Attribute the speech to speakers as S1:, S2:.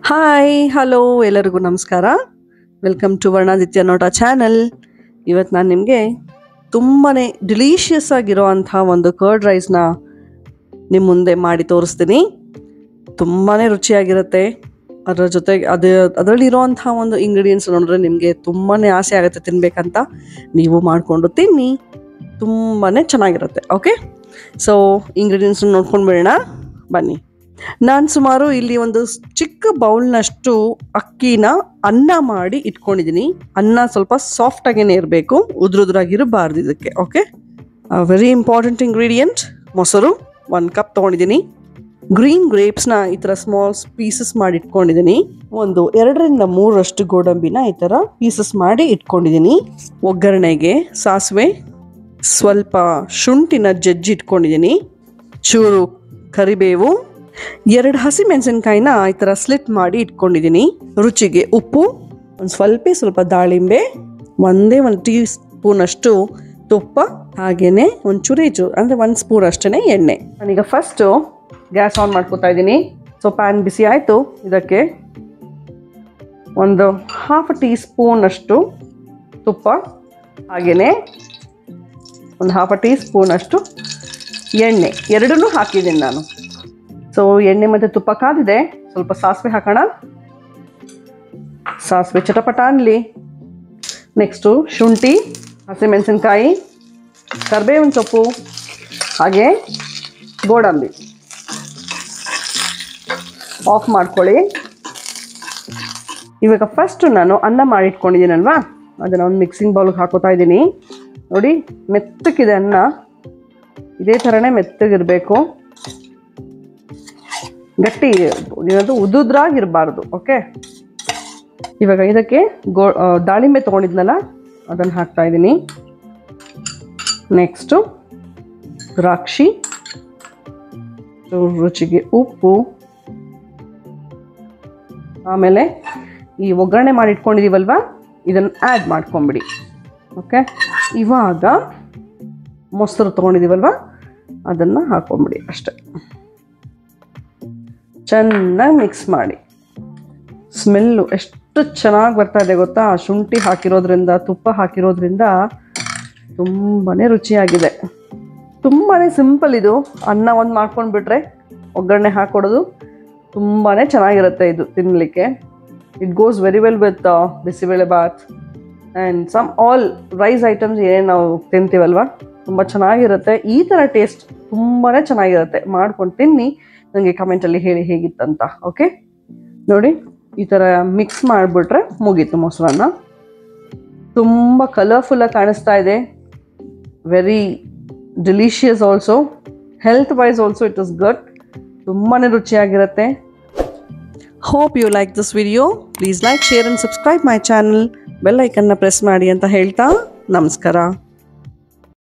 S1: Hi hello ಎಲ್ಲರಿಗೂ ನಮಸ್ಕಾರ. Welcome to ವರ್ಣಾದಿತ್ಯ ನೋಟ ಚಾನಲ್. ಇವತ್ತು ನಾನು ನಿಮಗೆ ತುಂಬಾ ಡಿಲೀಷಿಯಸ್ ಆಗಿರೋ ಅಂಥ ಒಂದು ಕರ್ಡ್ ರೈಸ್ನ ನಿಮ್ಮ ಮುಂದೆ ಮಾಡಿ ತೋರಿಸ್ತೀನಿ. ತುಂಬಾ ರುಚಿಯಾಗಿರುತ್ತೆ. ಅದರ ಜೊತೆಗೆ ಅದರಲ್ಲಿರೋವಂಥ ಒಂದು ಇಂಗ್ರೀಡಿಯೆಂಟ್ಸ್ ನೋಡಿದ್ರೆ ನಿಮಗೆ ತುಂಬಾ ಆಸೆ ಆಗುತ್ತೆ ತಿನ್ನಬೇಕಂತ. ನೀವು ಮಾಡಿಕೊಂಡು ತಿನ್ನಿ, ತುಂಬಾ ಚೆನ್ನಾಗಿರುತ್ತೆ. ಓಕೆ, ಸೊ ಇಂಗ್ರೀಡಿಯೆಂಟ್ಸ್ ನೋಡ್ಕೊಂಡು ಬಿಡೋಣ ಬನ್ನಿ. ನಾನು ಸುಮಾರು ಇಲ್ಲಿ ಒಂದು ಚಿಕ್ಕ ಬೌಲ್ನಷ್ಟು ಅಕ್ಕಿನ ಅನ್ನ ಮಾಡಿ ಇಟ್ಕೊಂಡಿದ್ದೀನಿ. ಅನ್ನ ಸ್ವಲ್ಪ ಸಾಫ್ಟಾಗೇನೆ ಇರಬೇಕು, ಉದುರುದ್ರಾಗಿರಬಾರ್ದು ಇದಕ್ಕೆ. ಓಕೆ, ವೆರಿ ಇಂಪಾರ್ಟೆಂಟ್ ಇಂಗ್ರೀಡಿಯೆಂಟ್ ಮೊಸರು 1 ಕಪ್ ತೊಗೊಂಡಿದ್ದೀನಿ. ಗ್ರೀನ್ ಗ್ರೇಪ್ಸ್ನ ಈ ಥರ ಸ್ಮಾಲ್ ಪೀಸಸ್ ಮಾಡಿ ಇಟ್ಕೊಂಡಿದ್ದೀನಿ. ಒಂದು 2ರಿಂದ 3 ಗೋಡಂಬಿನ ಈ ಥರ ಪೀಸಸ್ ಮಾಡಿ ಇಟ್ಕೊಂಡಿದ್ದೀನಿ. ಒಗ್ಗರಣೆಗೆ ಸಾಸಿವೆ, ಸ್ವಲ್ಪ ಶುಂಠಿನ ಜಜ್ಜಿ ಇಟ್ಕೊಂಡಿದ್ದೀನಿ, ಚೂರು ಕರಿಬೇವು, 2 ಹಸಿಮೆಣಸಿನ್ಕಾಯಿನ ಈ ಥರ ಸ್ಲಿಟ್ ಮಾಡಿ ಇಟ್ಕೊಂಡಿದ್ದೀನಿ. ರುಚಿಗೆ ಉಪ್ಪು, ಒಂದು ಸ್ವಲ್ಪ ದಾಳಿಂಬೆ, 1 ಟೀ ಸ್ಪೂನಷ್ಟು ತುಪ್ಪ, ಹಾಗೆಯೇ ಒಂದು ಚೂರು ಅಂದರೆ 1 ಸ್ಪೂನ್ ಅಷ್ಟೇ ಎಣ್ಣೆ. ನಾನೀಗ ಫಸ್ಟು ಗ್ಯಾಸ್ ಆನ್ ಮಾಡ್ಕೊತಾ ಇದ್ದೀನಿ. ಸೊ ಪ್ಯಾನ್ ಬಿಸಿ ಆಯಿತು. ಇದಕ್ಕೆ ಒಂದು ½ ಟೀ ಸ್ಪೂನಷ್ಟು ತುಪ್ಪ, ಹಾಗೆಯೇ ಒಂದು ½ ಟೀ ಸ್ಪೂನಷ್ಟು ಎಣ್ಣೆ, ಎರಡನ್ನೂ ಹಾಕಿದ್ದೀನಿ ನಾನು. ಸೊ ಎಣ್ಣೆ ಮತ್ತು ತುಪ್ಪ ಕಾದಿದೆ. ಸ್ವಲ್ಪ ಸಾಸಿವೆ ಹಾಕೋಣ. ಸಾಸಿವೆ ಚಟಪಟ ಅನ್ನಲಿ. ನೆಕ್ಸ್ಟು ಶುಂಠಿ, ಹಸಿಮೆಣಸಿನ್ಕಾಯಿ, ಕರಿಬೇವಿನ ಸೊಪ್ಪು, ಹಾಗೆ ಗೋಡಂಬಿ ಆಫ್ ಮಾಡ್ಕೊಳ್ಳಿ. ಇವಾಗ ಫಸ್ಟು ನಾನು ಅನ್ನ ಮಾಡಿಟ್ಕೊಂಡಿದ್ದೀನಲ್ವಾ, ಅದನ್ನು ಒಂದು ಮಿಕ್ಸಿಂಗ್ ಬೌಲ್ಗೆ ಹಾಕೋತಾ ಇದ್ದೀನಿ. ನೋಡಿ, ಮೆತ್ತಗಿದೆ ಅನ್ನ, ಇದೇ ಥರನೇ ಮೆತ್ತಗಿರಬೇಕು, ಗಟ್ಟಿ ಇರೋದು, ಉದುದ್ರಾಗಿರಬಾರ್ದು. ಓಕೆ, ಇವಾಗ ಇದಕ್ಕೆ ದಾಳಿಂಬೆ ತೊಗೊಂಡಿದ್ನಲ್ಲ ಅದನ್ನು ಹಾಕ್ತಾ ಇದ್ದೀನಿ. ನೆಕ್ಸ್ಟು ದ್ರಾಕ್ಷಿ, ರುಚಿಗೆ ಉಪ್ಪು, ಆಮೇಲೆ ಈ ಒಗ್ಗರಣೆ ಮಾಡಿ ಇಟ್ಕೊಂಡಿದ್ದೀವಲ್ವ ಇದನ್ನು ಆ್ಯಡ್ ಮಾಡ್ಕೊಂಬಿಡಿ. ಓಕೆ, ಇವಾಗ ಮೊಸರು ತೊಗೊಂಡಿದ್ದೀವಲ್ವ ಅದನ್ನು ಹಾಕ್ಕೊಂಬಿಡಿ ಅಷ್ಟೆ. ಚೆನ್ನಾಗಿ ಮಿಕ್ಸ್ ಮಾಡಿ. ಸ್ಮೆಲ್ಲು ಎಷ್ಟು ಚೆನ್ನಾಗಿ ಬರ್ತಾ ಇದೆ ಗೊತ್ತಾ, ಶುಂಠಿ ಹಾಕಿರೋದ್ರಿಂದ, ತುಪ್ಪ ಹಾಕಿರೋದ್ರಿಂದ ತುಂಬಾ ರುಚಿಯಾಗಿದೆ. ತುಂಬಾ ಸಿಂಪಲ್ ಇದು. ಅನ್ನ ಒಂದು ಮಾಡ್ಕೊಂಡ್ಬಿಟ್ರೆ ಒಗ್ಗರಣೆ ಹಾಕ್ಕೊಡೋದು ತುಂಬಾ ಚೆನ್ನಾಗಿರುತ್ತೆ ಇದು ತಿನ್ನಲಿಕ್ಕೆ. It goes very well with bisibele bath and some all rice items ಏನೇನು ನಾವು ತಿಂತೀವಲ್ವ, ತುಂಬ ಚೆನ್ನಾಗಿರುತ್ತೆ. ಈ ಥರ ಟೇಸ್ಟ್ ತುಂಬಾ ಚೆನ್ನಾಗಿರುತ್ತೆ. ಮಾಡ್ಕೊಂಡು ತಿನ್ನಿ, ನನಗೆ ಕಮೆಂಟಲ್ಲಿ ಹೇಳಿ ಹೇಗಿತ್ತಂತ. ಓಕೆ, ನೋಡಿ ಈ ಥರ ಮಿಕ್ಸ್ ಮಾಡಿಬಿಟ್ರೆ ಮುಗೀತು ಮೊಸರನ್ನ. ತುಂಬ ಕಲರ್ಫುಲ್ಲಾಗಿ ಕಾಣಿಸ್ತಾ ಇದೆ. Very delicious also, health wise also it is good. ತುಂಬಾ ರುಚಿಯಾಗಿರುತ್ತೆ. Hope you like this video. Please like, share and subscribe my channel. Bell ಐಕನ್ನ ಪ್ರೆಸ್ ಮಾಡಿ ಅಂತ ಹೇಳ್ತಾ ನಮಸ್ಕಾರ.